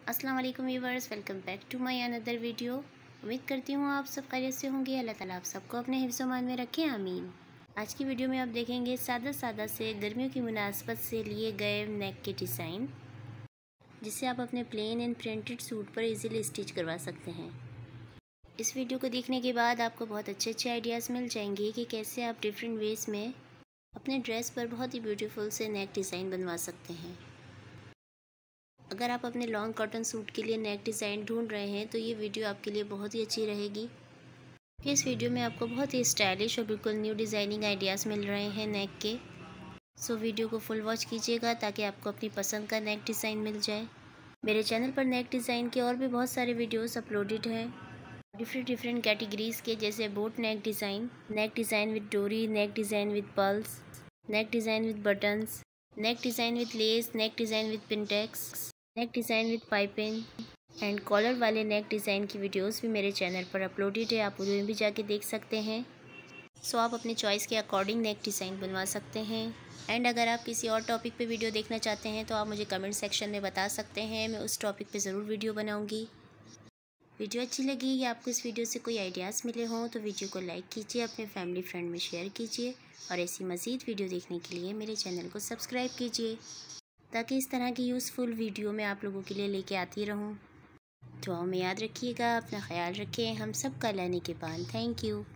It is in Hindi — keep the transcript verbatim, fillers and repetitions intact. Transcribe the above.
अस्सलाम वालेकुम viewers, welcome back to my another video. उम्मीद करती हूँ आप सब खैरियत से होंगे। अल्लाह ताला आप सबको अपने हिफ्ज़-ओ-मान में रखें, आमीन। आज की वीडियो में आप देखेंगे सादा सादा से गर्मियों की मुनासबत से लिए गए नेक के डिज़ाइन, जिससे आप अपने प्लेन एंड प्रिंटेड सूट पर इजीली स्टिच करवा सकते हैं। इस वीडियो को देखने के बाद आपको बहुत अच्छे अच्छे आइडियाज़ मिल जाएंगे कि कैसे आप डिफरेंट वेज़ में अपने ड्रेस पर बहुत ही ब्यूटीफुल से नेक डिज़ाइन बनवा सकते हैं। अगर आप अपने लॉन्ग कॉटन सूट के लिए नेक डिज़ाइन ढूंढ रहे हैं तो ये वीडियो आपके लिए बहुत ही अच्छी रहेगी, कि इस वीडियो में आपको बहुत ही स्टाइलिश और बिल्कुल न्यू डिज़ाइनिंग आइडियाज़ मिल रहे हैं नेक के। सो वीडियो को फुल वॉच कीजिएगा ताकि आपको अपनी पसंद का नेक डिज़ाइन मिल जाए। मेरे चैनल पर नेक डिज़ाइन के और भी बहुत सारे वीडियोज़ अपलोडेड हैं डिफरेंट डिफरेंट कैटेगरीज़ के, जैसे boat neck design, neck design with डोरी, neck design with pearls, neck design with buttons, neck design with lace, neck design with pintucks, neck design with piping and collar वाले नेक डिज़ाइन की वीडियोस भी मेरे चैनल पर अपलोडेड है, आप उन्हें भी जाके देख सकते हैं। सो आप अपनी चॉइस के अकॉर्डिंग नेक डिज़ाइन बनवा सकते हैं। एंड अगर आप किसी और टॉपिक पे वीडियो देखना चाहते हैं तो आप मुझे कमेंट सेक्शन में बता सकते हैं, मैं उस टॉपिक पे ज़रूर वीडियो बनाऊँगी। वीडियो अच्छी लगी या आपको इस वीडियो से कोई आइडियाज़ मिले हों तो वीडियो को लाइक कीजिए, अपने फैमिली फ्रेंड में शेयर कीजिए और ऐसी मज़ीद वीडियो देखने के लिए मेरे चैनल को सब्सक्राइब कीजिए, ताकि इस तरह की यूज़फुल वीडियो मैं आप लोगों के लिए लेके आती रहूं। दुआओं में याद रखिएगा, अपना ख्याल रखें। हम सब का अल्लाह ने के पान। Thank you.